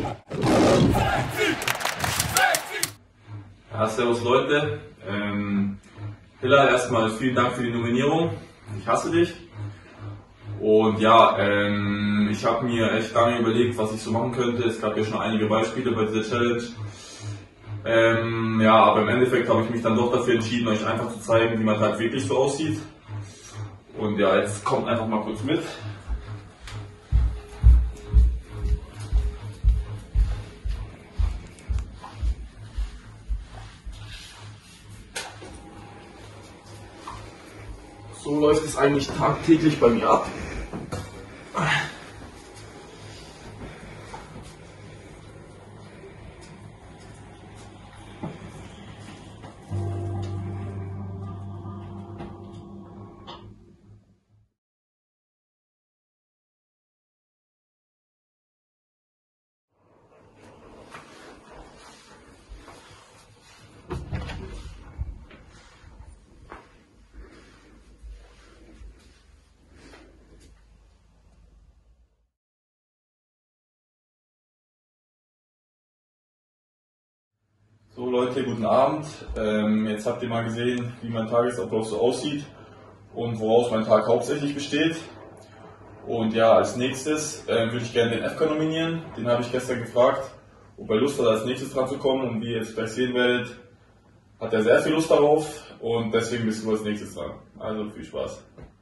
Ja, servus Leute. Hilla, erstmal vielen Dank für die Nominierung. Ich hasse dich. Und ja, ich habe mir echt lange überlegt, was ich so machen könnte. Es gab ja schon einige Beispiele bei dieser Challenge. Ja, aber im Endeffekt habe ich mich dann doch dafür entschieden, euch einfach zu zeigen, wie mein Tag wirklich so aussieht. Und ja, jetzt kommt einfach mal kurz mit. So läuft es eigentlich tagtäglich bei mir ab. So Leute, guten Abend. Jetzt habt ihr mal gesehen, wie mein Tagesablauf so aussieht und woraus mein Tag hauptsächlich besteht. Und ja, als nächstes würde ich gerne den FK nominieren. Den habe ich gestern gefragt, ob er Lust hat, als nächstes dran zu kommen. Und wie ihr jetzt gleich sehen werdet, hat er sehr viel Lust darauf und deswegen bist du als nächstes dran. Also viel Spaß.